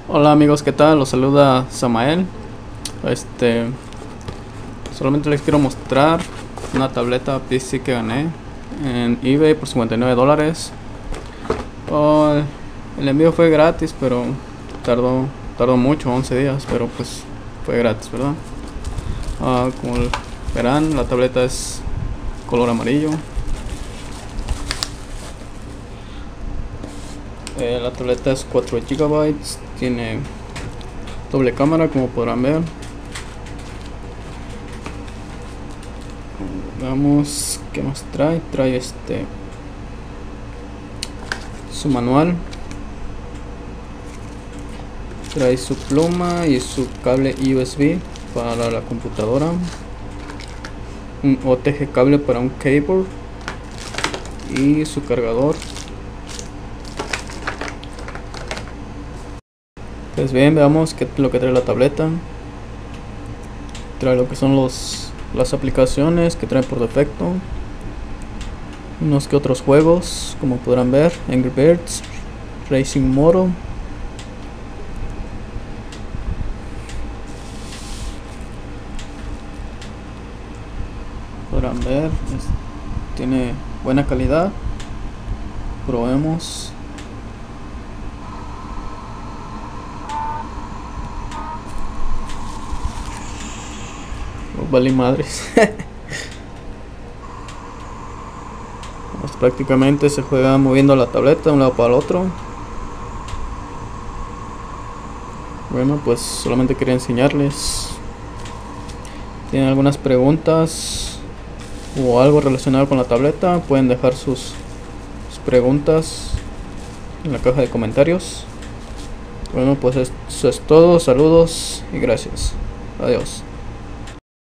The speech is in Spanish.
Hola amigos, ¿qué tal? Los saluda Samael. Este, Solamente les quiero mostrar una tableta PC que gané en eBay por $59. Oh, el envío fue gratis, pero tardó mucho, 11 días, pero pues fue gratis, ¿verdad? Como verán, la tableta es color amarillo. La tableta es 4 gigabytes, tiene doble cámara como podrán ver. Veamos qué más trae. Trae su manual, trae su pluma y su cable USB para la computadora, un OTG cable para un cable y su cargador. Pues bien, veamos qué es lo que trae la tableta. Trae lo que son las aplicaciones que trae por defecto, unos que otros juegos, como podrán ver: Angry Birds, Racing Moto. Podrán ver, tiene buena calidad. Probemos. Oh, vale madres. Pues prácticamente se juega moviendo la tableta de un lado para el otro. Bueno, pues solamente quería enseñarles. ¿Tienen algunas preguntas o algo relacionado con la tableta? Pueden dejar sus preguntas en la caja de comentarios. Bueno, pues eso es todo. Saludos y gracias. Adiós.